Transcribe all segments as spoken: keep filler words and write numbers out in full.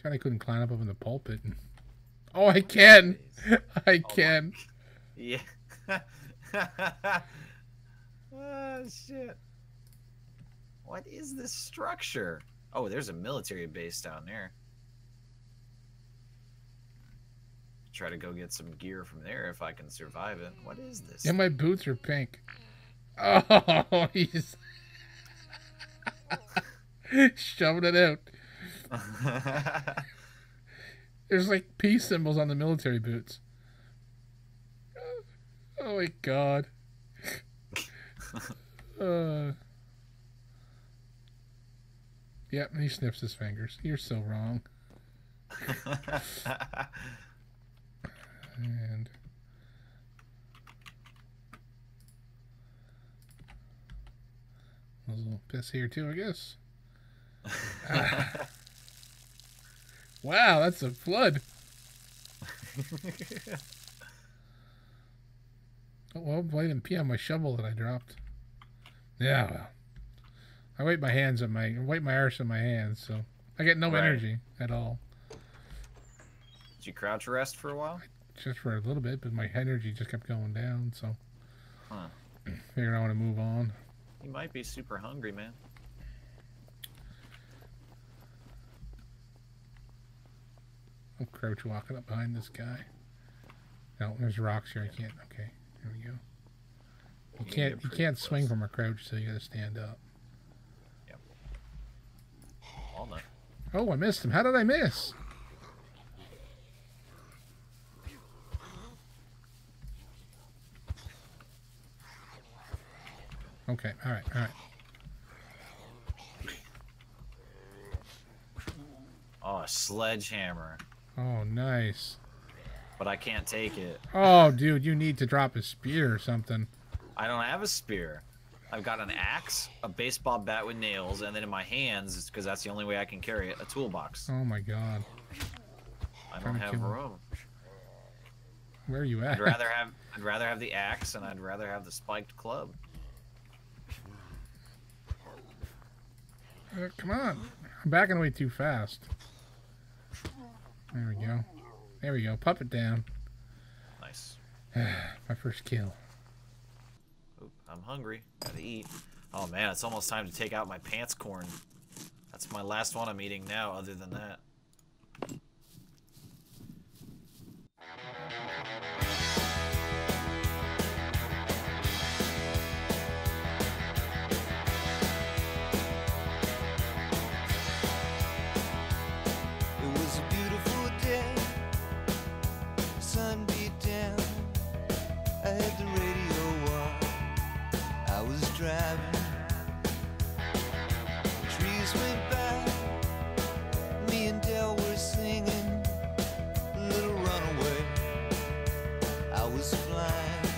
God, I couldn't climb up in the pulpit. And... Oh, I can. I can. Oh yeah. Oh, shit. What is this structure? Oh, there's a military base down there. Try to go get some gear from there if I can survive it. What is this? Yeah, my boots are pink. Oh, he's shoving it out. There's like peace symbols on the military boots. Oh my god. uh, yep, he sniffs his fingers. You're so wrong. And a little piss here too, I guess. Ah. Wow, that's a flood. Oh, well, I didn't pee on my shovel that I dropped. Yeah, well. I wipe my hands on my I wipe my arse on my hands, so I get no Right. energy at all. Did you crouch rest for a while? Just for a little bit, but my energy just kept going down, so Huh. figured I want to move on. You might be super hungry, man. I'm crouch walking up behind this guy. No, there's rocks here. I can't. Okay, here we go. You You can't. get You pretty can't close. swing from a crouch, so you got to stand up. Yep. Walnut. Oh, I missed him. How did I miss? Okay. All right. All right. Oh, a sledgehammer. Oh, nice. But I can't take it. Oh, dude, you need to drop a spear or something. I don't have a spear. I've got an axe, a baseball bat with nails, and then in my hands, because that's the only way I can carry it, a toolbox. Oh my god. I don't Trying to have kill him. room. Where are you at? I'd rather have I'd rather have the axe, and I'd rather have the spiked club. Uh, come on. I'm backing away too fast. There we go. There we go. Pup it down. Nice. My first kill. Oop, I'm hungry. Gotta eat. Oh man, it's almost time to take out my pants corn. That's my last one I'm eating now, other than that. It was a beautiful day, sun beat down. I had the radio on, I was driving. Trees went by, me and Del were singing Little Runaway. I was flying,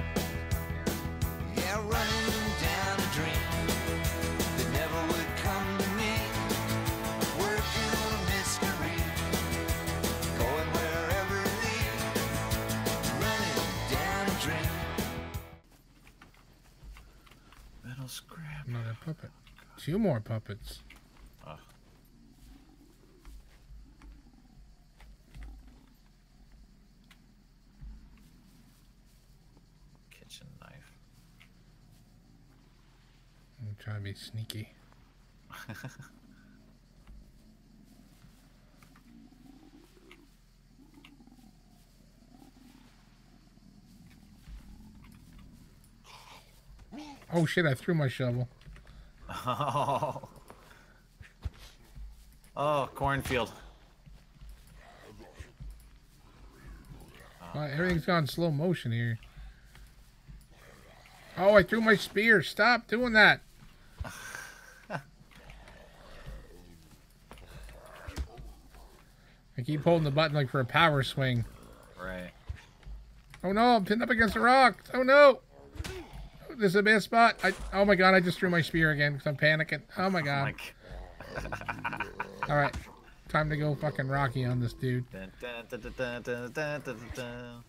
yeah, running down a dream that never would come to me. Working on a mystery, going wherever it leads, running down a dream. Metal scrap. Another puppet. Two more puppets. Oh. Kitchen knife. I'm trying to be sneaky. Oh shit, I threw my shovel. Oh. Oh, cornfield. Wow, everything's gone slow motion here. Oh, I threw my spear. Stop doing that. I keep holding the button like for a power swing. Right. Oh no, I'm pinned up against a rock. Oh no. This is a bad spot. I, oh my god, I just threw my spear again because I'm panicking. Oh my god. Like. Alright. Time to go fucking Rocky on this dude. Dun, dun, dun, dun, dun, dun, dun, dun.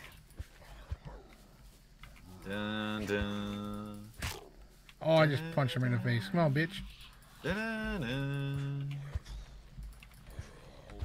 Dun, dun. Oh, I just punched him in the face. Come on, bitch. Dun, dun.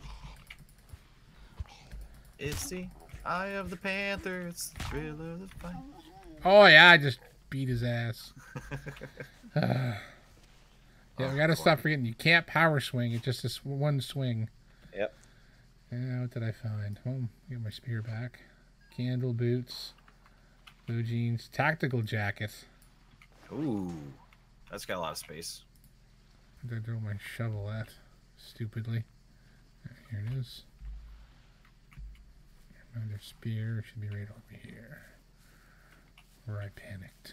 It's the eye of the panther. It's the thrill of the fight. Oh yeah, I just beat his ass. Uh, yeah, Oh, we gotta boy. stop forgetting you can't power swing. It's just this one swing. Yep. Yeah, what did I find? Oh, get my spear back. Candle boots, blue jeans, tactical jacket. Ooh, that's got a lot of space. Where did I throw my shovel at? Stupidly. Here it is. Another spear should be right over here. Where I panicked.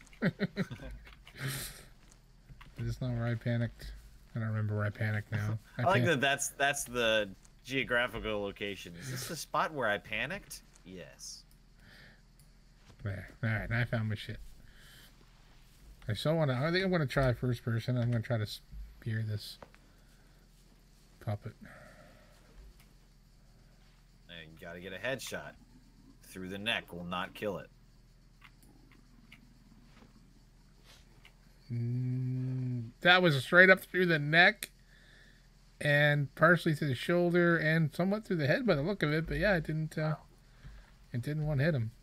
Is this not where I panicked? I don't remember where I panicked now. I, like pan- that. That's that's the geographical location. Is this the spot where I panicked? Yes. There. Alright, now I found my shit. I so want to. I think I'm going to try first person. I'm going to try to spear this puppet. And you gotta get a headshot. Through the neck will not kill it. Mm, that was straight up through the neck and partially through the shoulder and somewhat through the head by the look of it. But yeah, it didn't. Uh, it didn't want to hit him.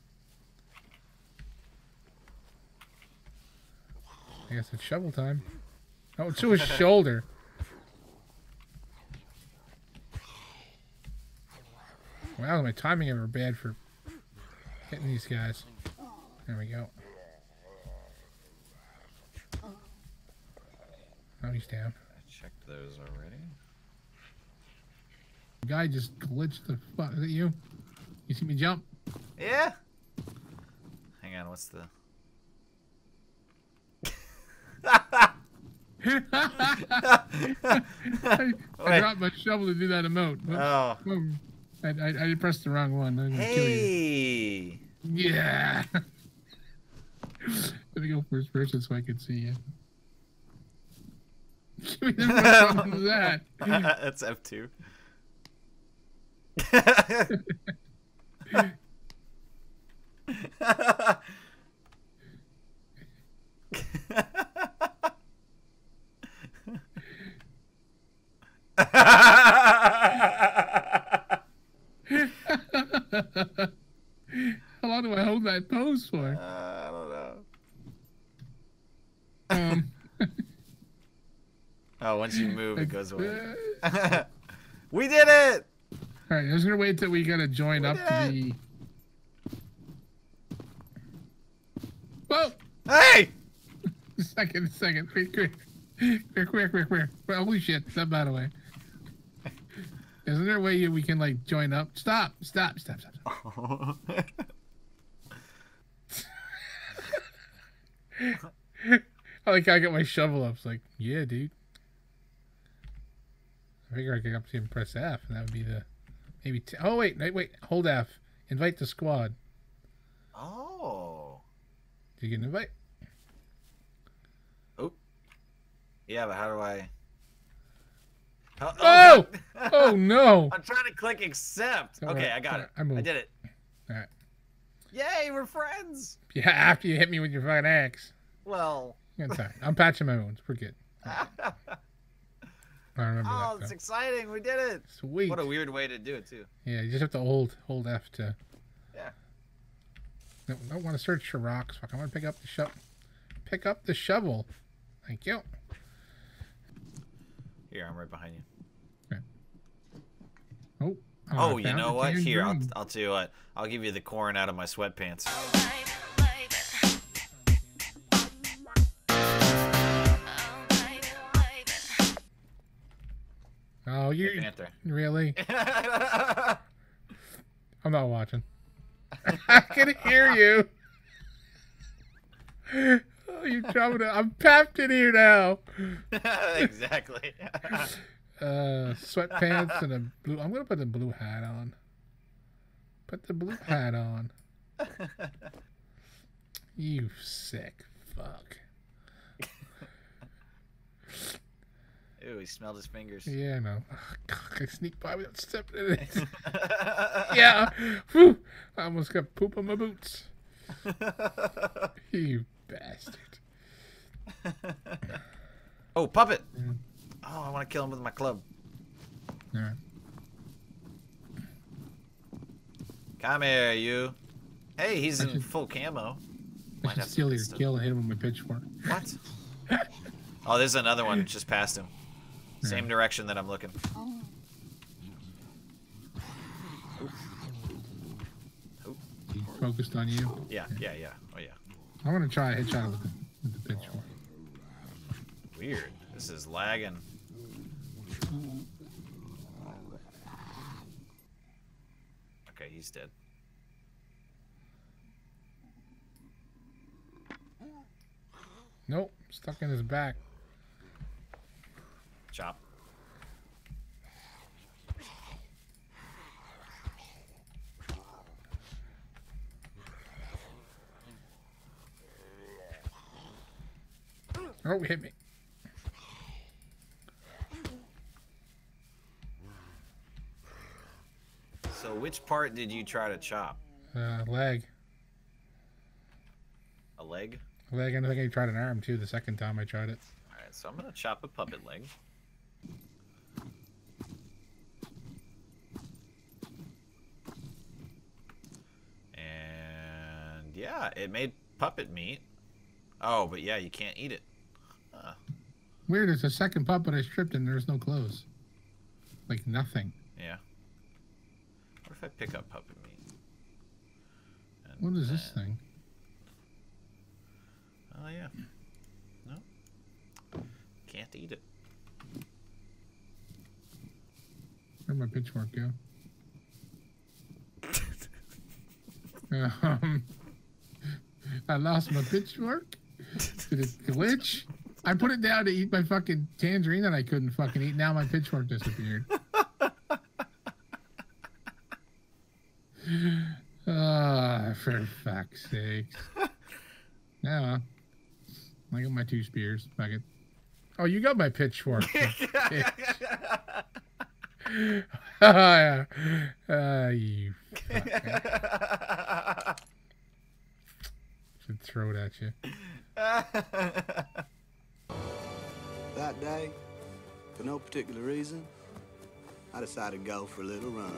I guess it's shovel time. Oh, it's to his shoulder. Wow, my timing ever bad for hitting these guys. There we go. Oh, he's down. I checked those already. The guy just glitched the fuck. Is it you? You see me jump? Yeah. Hang on, what's the? I, I Wait. dropped my shovel to do that emote. Whoops. Oh. Boom. I, I, I pressed the wrong one. I'm gonna kill you. Hey. Yeah. Let me go first person so I can see you. Give me the first one. What was that? That's F two. How long do I hold that pose for? I don't know. Um, Oh, once you move, it goes away. uh, We did it! all right, I was gonna wait till we gotta join We up to did the. Whoa! Hey! Second, second, quick, quick, quick, quick, quick, quick. Holy shit! Step out of the way. Isn't there a way we can like join up? Stop! Stop! Stop! Stop! stop. I like I got my shovel up. It's like, yeah, dude. I figure I could up to and press F, and that would be the maybe. T- oh wait, wait, wait. Hold F. Invite the squad. Oh. Did you get an invite? Yeah, but how do I? Oh! Oh! God. Oh no! I'm trying to click accept. All Okay, right, I got all it. right, I moved. I did it. All right. Yay, we're friends. Yeah, after you hit me with your fucking axe. Well. It's all right. I'm patching my wounds. We're good. I remember Oh, that. it's Though. exciting. We did it. Sweet. What a weird way to do it, too. Yeah, you just have to hold hold F to. Yeah. No, I don't want to search for rocks. Fuck, I want to pick up the shovel. Pick up the shovel. Thank you. Here, I'm right behind you. Oh. Oh, I you found know the what? Here, I'll, tangerine. I'll tell you what. I'll give you the corn out of my sweatpants. Oh, you Panther. really? I'm not watching. I can hear you. Oh, you're trying to. I'm papped in here now. Exactly. Uh, sweatpants and a blue. I'm gonna put the blue hat on. Put the blue hat on. You sick fuck. Ooh, he smelled his fingers. Yeah, I know. Ugh, God, I sneak by without stepping in it. Yeah. Whew. I almost got poop on my boots. You bastard. Oh, puppet! Mm. Oh, I want to kill him with my club. All right. Come here, you. Hey, he's I in should- full camo. I Might should have to steal your fix it. kill and hit him with my pitchfork. What? Oh, there's another one just past him. Same direction that I'm looking. He focused on you. Yeah, yeah, yeah. Oh, yeah. I want to try a headshot with the, with the pitchfork. Weird. This is lagging. Okay, he's dead. Nope, stuck in his back. Chop. Oh, hit me. So which part did you try to chop? Uh, leg. A leg? Leg, and I think I tried an arm too the second time I tried it. Alright, so I'm gonna chop a puppet leg. And yeah, it made puppet meat. Oh, but yeah, you can't eat it. Huh. Weird, it's the second puppet I stripped and there's no clothes. Like nothing. Yeah. What if I pick up puppet meat? And What is this then- thing? Oh yeah. No. Can't eat it. Where'd my pitchfork go? um, I lost my pitchfork. Did it glitch? I put it down to eat my fucking tangerine that I couldn't fucking eat. Now my pitchfork disappeared. Ah, for fuck's sakes. Now, I got my two spears. Fuck it. Oh, you got my pitchfork. you bitch. Oh, yeah. Uh, you fucker. Should throw it at you. That day, for no particular reason, I decided to go for a little run.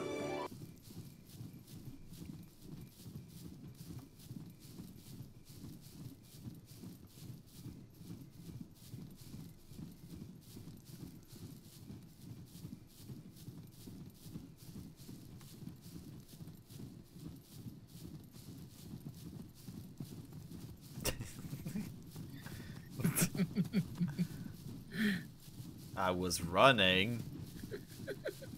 I was running.